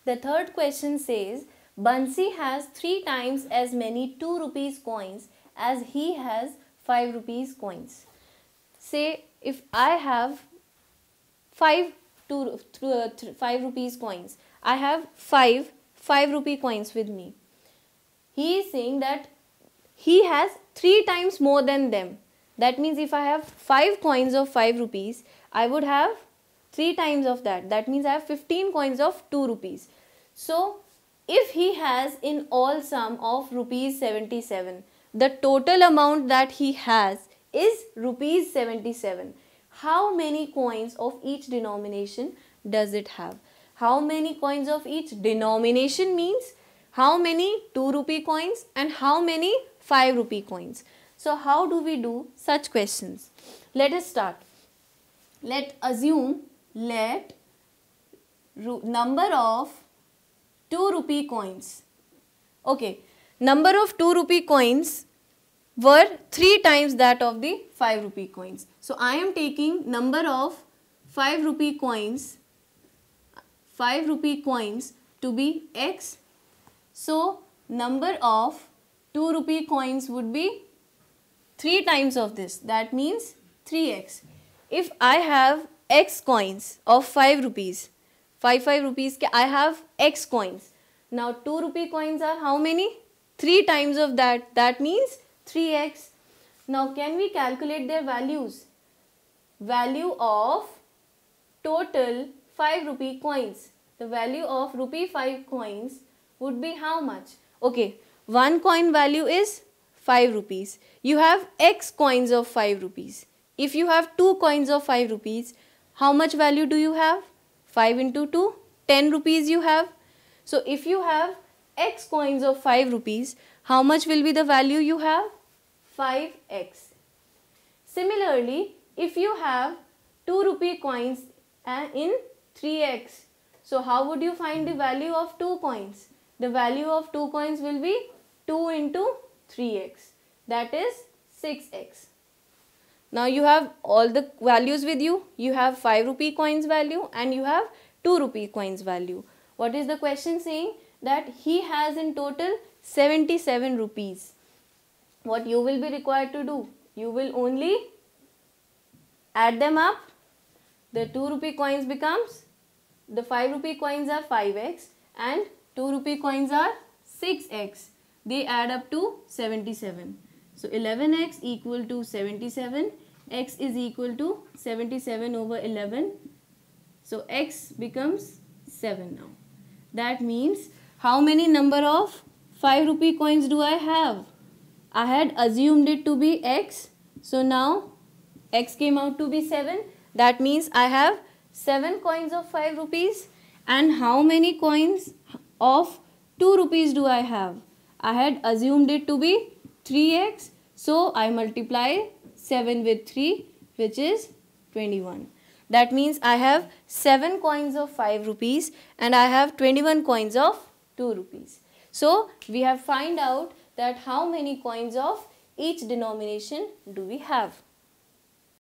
The third question says, Bansi has 3 times as many 2 rupees coins as he has 5 rupees coins. Say if I have 5 rupees coins, I have 5 rupee coins with me. He is saying that he has 3 times more than them. That means if I have 5 coins of 5 rupees, I would have 3 times of that. That means I have 15 coins of 2 rupees. So, if he has in all sum of rupees 77, the total amount that he has is rupees 77. How many coins of each denomination does it have? How many coins of each denomination means how many 2 rupee coins and how many 5 rupee coins. So how do we do such questions? Let us start. Let number of 2 rupee coins. Okay, number of 2 rupee coins were 3 times that of the 5 rupee coins. So I am taking number of 5 rupee coins to be x. So number of 2 rupee coins would be 3 times of this. That means 3x. If I have x coins of 5 rupees, 5 rupees, I have x coins. Now 2 rupee coins are how many? 3 times of that. That means 3x. Now can we calculate their values? Value of total 5 rupee coins. The value of rupee 5 coins would be how much? Okay, one coin value is 5 rupees. You have x coins of 5 rupees. If you have 2 coins of 5 rupees, how much value do you have? 5 into 2, 10 rupees you have. So if you have x coins of 5 rupees, how much will be the value you have? 5x. Similarly, if you have 2 rupee coins in 3x, so how would you find the value of 2 coins? The value of 2 coins will be 2 into 3x. That is 6x. Now you have all the values with you. You have 5 rupee coins value and you have 2 rupee coins value. What is the question saying? That he has in total 77 rupees. What you will be required to do? You will only add them up. The 2 rupee coins becomes, the 5 rupee coins are 5x and 2 rupee coins are 6x. They add up to 77. So 11x equal to 77. X is equal to 77 over 11. So x becomes 7 now. That means how many number of 5 rupee coins do I have? I had assumed it to be x. So now x came out to be 7. That means I have 7 coins of 5 rupees. And how many coins of 2 rupees do I have? I had assumed it to be 3x. So I multiply 7 with 3, which is 21. That means I have 7 coins of 5 rupees and I have 21 coins of 2 rupees. So we have found out that how many coins of each denomination do we have.